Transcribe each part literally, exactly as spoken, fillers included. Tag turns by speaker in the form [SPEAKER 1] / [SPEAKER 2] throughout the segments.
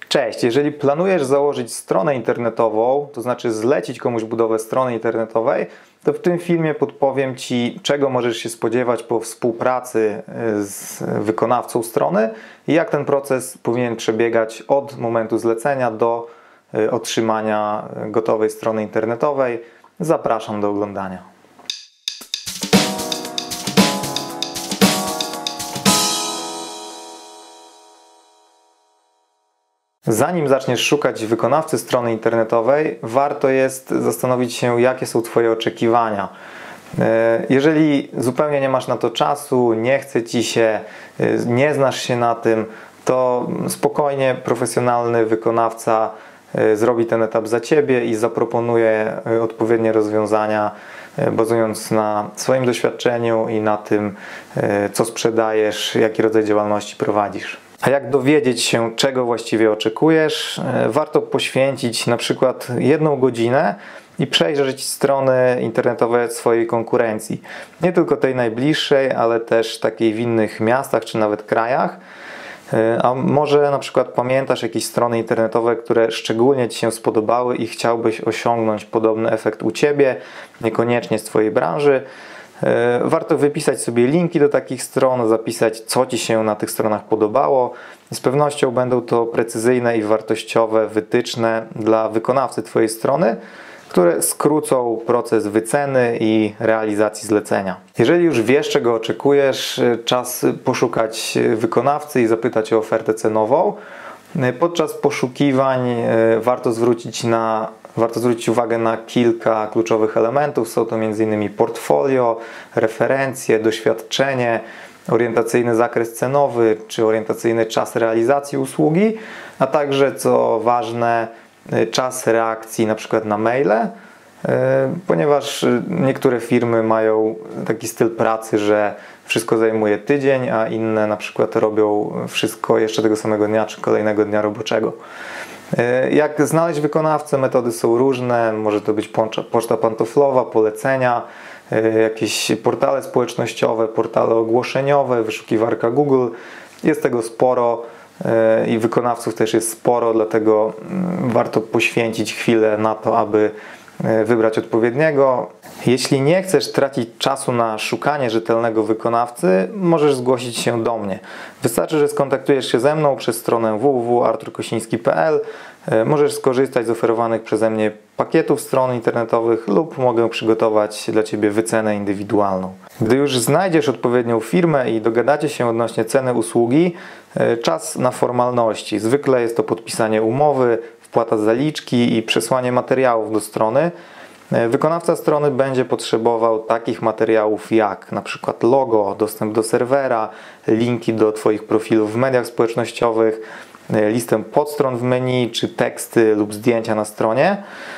[SPEAKER 1] Cześć, jeżeli planujesz założyć stronę internetową, to znaczy zlecić komuś budowę strony internetowej, to w tym filmie podpowiem Ci, czego możesz się spodziewać po współpracy z wykonawcą strony i jak ten proces powinien przebiegać od momentu zlecenia do otrzymania gotowej strony internetowej. Zapraszam do oglądania. Zanim zaczniesz szukać wykonawcy strony internetowej, warto jest zastanowić się, jakie są Twoje oczekiwania. Jeżeli zupełnie nie masz na to czasu, nie chce Ci się, nie znasz się na tym, to spokojnie profesjonalny wykonawca zrobi ten etap za Ciebie i zaproponuje odpowiednie rozwiązania, bazując na swoim doświadczeniu i na tym, co sprzedajesz, jaki rodzaj działalności prowadzisz. A jak dowiedzieć się, czego właściwie oczekujesz? Warto poświęcić na przykład jedną godzinę i przejrzeć strony internetowe swojej konkurencji. Nie tylko tej najbliższej, ale też takiej w innych miastach czy nawet krajach. A może na przykład pamiętasz jakieś strony internetowe, które szczególnie Ci się spodobały i chciałbyś osiągnąć podobny efekt u Ciebie, niekoniecznie z Twojej branży. Warto wypisać sobie linki do takich stron, zapisać, co Ci się na tych stronach podobało. Z pewnością będą to precyzyjne i wartościowe wytyczne dla wykonawcy Twojej strony, które skrócą proces wyceny i realizacji zlecenia. Jeżeli już wiesz, czego oczekujesz, czas poszukać wykonawcy i zapytać o ofertę cenową. Podczas poszukiwań warto zwrócić na Warto zwrócić uwagę na kilka kluczowych elementów. Są to między innymi portfolio, referencje, doświadczenie, orientacyjny zakres cenowy czy orientacyjny czas realizacji usługi, a także, co ważne, czas reakcji na przykład na maile, ponieważ niektóre firmy mają taki styl pracy, że wszystko zajmuje tydzień, a inne na przykład robią wszystko jeszcze tego samego dnia czy kolejnego dnia roboczego. Jak znaleźć wykonawcę? Metody są różne, może to być poczta pantoflowa, polecenia, jakieś portale społecznościowe, portale ogłoszeniowe, wyszukiwarka Google. Jest tego sporo i wykonawców też jest sporo, dlatego warto poświęcić chwilę na to, aby wybrać odpowiedniego. Jeśli nie chcesz tracić czasu na szukanie rzetelnego wykonawcy, możesz zgłosić się do mnie. Wystarczy, że skontaktujesz się ze mną przez stronę w w w kropka artur kosiński kropka p l. Możesz skorzystać z oferowanych przeze mnie pakietów stron internetowych lub mogę przygotować dla Ciebie wycenę indywidualną. Gdy już znajdziesz odpowiednią firmę i dogadacie się odnośnie ceny usługi, czas na formalności. Zwykle jest to podpisanie umowy, wpłata zaliczki i przesłanie materiałów do strony. Wykonawca strony będzie potrzebował takich materiałów jak na przykład logo, dostęp do serwera, linki do Twoich profilów w mediach społecznościowych, listę podstron w menu, czy teksty lub zdjęcia na stronie.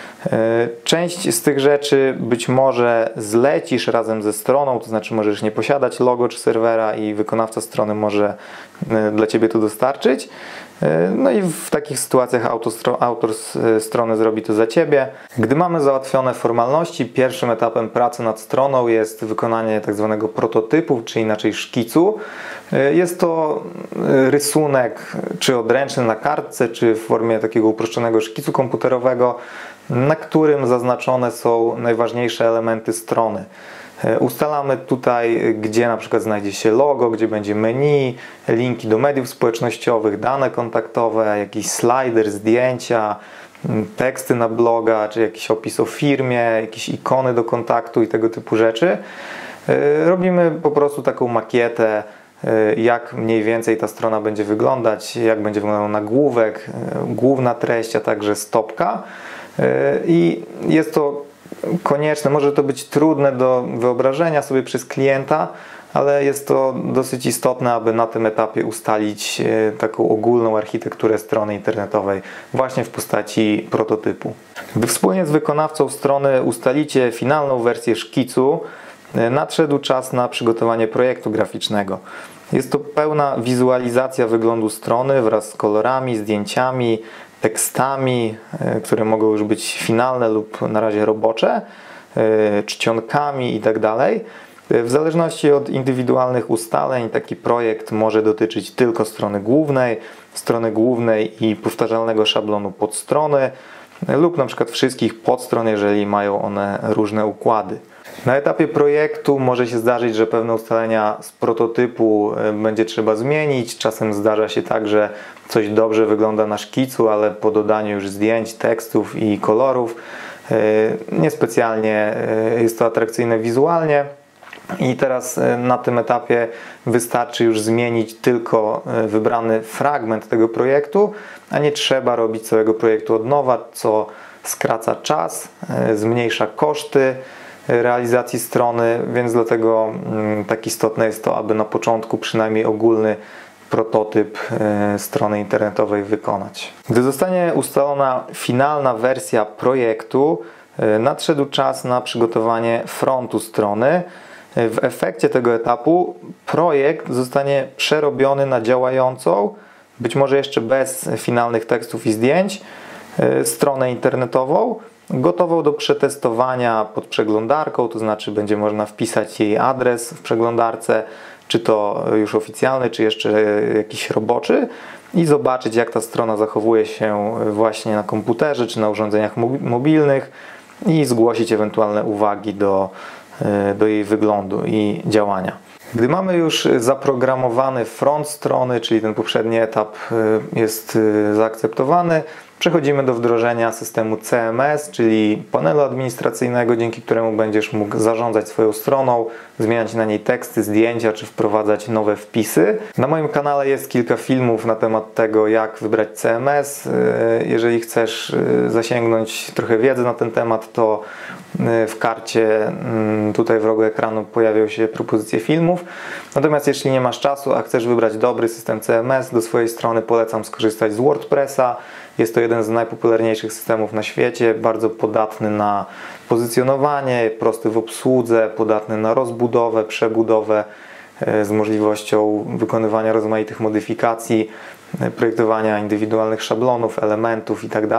[SPEAKER 1] Część z tych rzeczy być może zlecisz razem ze stroną, to znaczy możesz nie posiadać logo czy serwera i wykonawca strony może dla Ciebie to dostarczyć. No i w takich sytuacjach autor strony zrobi to za Ciebie. Gdy mamy załatwione formalności, pierwszym etapem pracy nad stroną jest wykonanie tak zwanego prototypu, czy inaczej szkicu. Jest to rysunek czy odręczny na kartce, czy w formie takiego uproszczonego szkicu komputerowego, na którym zaznaczone są najważniejsze elementy strony. Ustalamy tutaj, gdzie na przykład znajdzie się logo, gdzie będzie menu, linki do mediów społecznościowych, dane kontaktowe, jakiś slider, zdjęcia, teksty na bloga, czy jakiś opis o firmie, jakieś ikony do kontaktu i tego typu rzeczy. Robimy po prostu taką makietę, jak mniej więcej ta strona będzie wyglądać, jak będzie wyglądał nagłówek, główna treść, a także stopka. I jest to konieczne, może to być trudne do wyobrażenia sobie przez klienta, ale jest to dosyć istotne, aby na tym etapie ustalić taką ogólną architekturę strony internetowej właśnie w postaci prototypu. Gdy wspólnie z wykonawcą strony ustalicie finalną wersję szkicu, nadszedł czas na przygotowanie projektu graficznego. Jest to pełna wizualizacja wyglądu strony wraz z kolorami, zdjęciami, tekstami, które mogą już być finalne lub na razie robocze, czcionkami itd. W zależności od indywidualnych ustaleń taki projekt może dotyczyć tylko strony głównej, strony głównej i powtarzalnego szablonu podstrony lub na przykład wszystkich podstron, jeżeli mają one różne układy. Na etapie projektu może się zdarzyć, że pewne ustalenia z prototypu będzie trzeba zmienić. Czasem zdarza się tak, że coś dobrze wygląda na szkicu, ale po dodaniu już zdjęć, tekstów i kolorów niespecjalnie jest to atrakcyjne wizualnie. I teraz na tym etapie wystarczy już zmienić tylko wybrany fragment tego projektu, a nie trzeba robić całego projektu od nowa, co skraca czas, zmniejsza koszty realizacji strony, więc dlatego tak istotne jest to, aby na początku przynajmniej ogólny prototyp strony internetowej wykonać. Gdy zostanie ustalona finalna wersja projektu, nadszedł czas na przygotowanie frontu strony. W efekcie tego etapu projekt zostanie przerobiony na działającą, być może jeszcze bez finalnych tekstów i zdjęć, stronę internetową, gotową do przetestowania pod przeglądarką, to znaczy będzie można wpisać jej adres w przeglądarce, czy to już oficjalny, czy jeszcze jakiś roboczy, i zobaczyć, jak ta strona zachowuje się właśnie na komputerze, czy na urządzeniach mobilnych, i zgłosić ewentualne uwagi do, do jej wyglądu i działania. Gdy mamy już zaprogramowany front strony, czyli ten poprzedni etap jest zaakceptowany, przechodzimy do wdrożenia systemu C M S, czyli panelu administracyjnego, dzięki któremu będziesz mógł zarządzać swoją stroną, zmieniać na niej teksty, zdjęcia, czy wprowadzać nowe wpisy. Na moim kanale jest kilka filmów na temat tego, jak wybrać C M S. Jeżeli chcesz zasięgnąć trochę wiedzy na ten temat, to w karcie tutaj w rogu ekranu pojawią się propozycje filmów. Natomiast jeśli nie masz czasu, a chcesz wybrać dobry system C M S do swojej strony, polecam skorzystać z WordPressa. Jest to jeden z najpopularniejszych systemów na świecie, bardzo podatny na pozycjonowanie, prosty w obsłudze, podatny na rozbudowę, przebudowę z możliwością wykonywania rozmaitych modyfikacji, projektowania indywidualnych szablonów, elementów itd.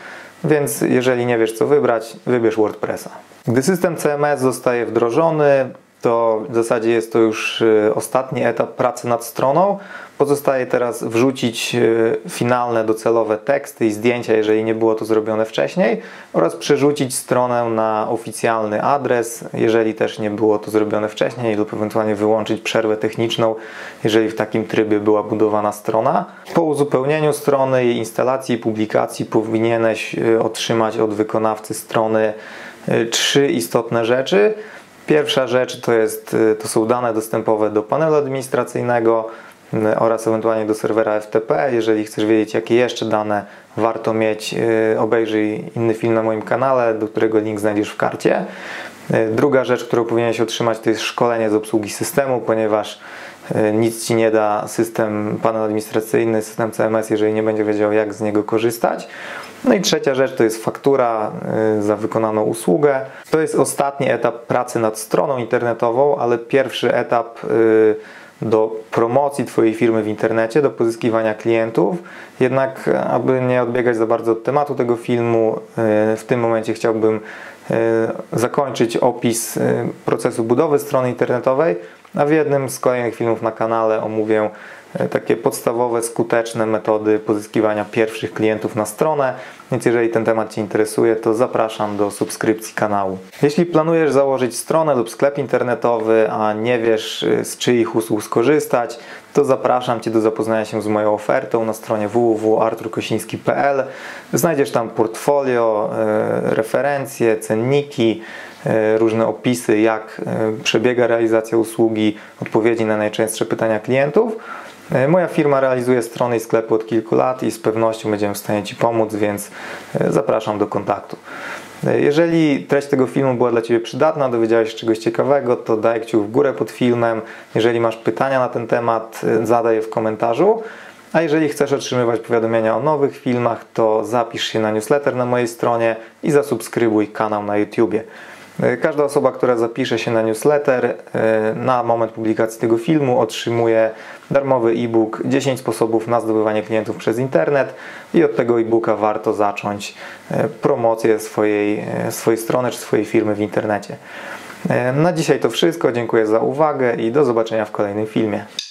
[SPEAKER 1] Więc jeżeli nie wiesz, co wybrać, wybierz WordPressa. Gdy system C M S zostaje wdrożony, to w zasadzie jest to już ostatni etap pracy nad stroną. Pozostaje teraz wrzucić finalne docelowe teksty i zdjęcia, jeżeli nie było to zrobione wcześniej, oraz przerzucić stronę na oficjalny adres, jeżeli też nie było to zrobione wcześniej, lub ewentualnie wyłączyć przerwę techniczną, jeżeli w takim trybie była budowana strona. Po uzupełnieniu strony i instalacji i publikacji powinieneś otrzymać od wykonawcy strony trzy istotne rzeczy. Pierwsza rzecz to, jest, to są dane dostępowe do panelu administracyjnego oraz ewentualnie do serwera F T P. Jeżeli chcesz wiedzieć, jakie jeszcze dane warto mieć, obejrzyj inny film na moim kanale, do którego link znajdziesz w karcie. Druga rzecz, którą powinieneś otrzymać, to jest szkolenie z obsługi systemu, ponieważ nic Ci nie da system, panel administracyjny, system C M S, jeżeli nie będzie wiedział, jak z niego korzystać. No i trzecia rzecz to jest faktura za wykonaną usługę. To jest ostatni etap pracy nad stroną internetową, ale pierwszy etap do promocji Twojej firmy w internecie, do pozyskiwania klientów. Jednak, aby nie odbiegać za bardzo od tematu tego filmu, w tym momencie chciałbym zakończyć opis procesu budowy strony internetowej, a w jednym z kolejnych filmów na kanale omówię takie podstawowe, skuteczne metody pozyskiwania pierwszych klientów na stronę, więc jeżeli ten temat Cię interesuje, to zapraszam do subskrypcji kanału. Jeśli planujesz założyć stronę lub sklep internetowy, a nie wiesz, z czyich usług skorzystać, to zapraszam Cię do zapoznania się z moją ofertą na stronie w w w kropka artur kosiński kropka p l. Znajdziesz tam portfolio, referencje, cenniki, różne opisy, jak przebiega realizacja usługi, odpowiedzi na najczęstsze pytania klientów. Moja firma realizuje strony i sklepy od kilku lat i z pewnością będziemy w stanie Ci pomóc, więc zapraszam do kontaktu. Jeżeli treść tego filmu była dla Ciebie przydatna, dowiedziałeś się czegoś ciekawego, to daj kciuk w górę pod filmem. Jeżeli masz pytania na ten temat, zadaj je w komentarzu. A jeżeli chcesz otrzymywać powiadomienia o nowych filmach, to zapisz się na newsletter na mojej stronie i zasubskrybuj kanał na YouTubie. Każda osoba, która zapisze się na newsletter na moment publikacji tego filmu, otrzymuje darmowy e-book dziesięć sposobów na zdobywanie klientów przez internet i od tego e-booka warto zacząć promocję swojej, swojej strony czy swojej firmy w internecie. Na dzisiaj to wszystko. Dziękuję za uwagę i do zobaczenia w kolejnym filmie.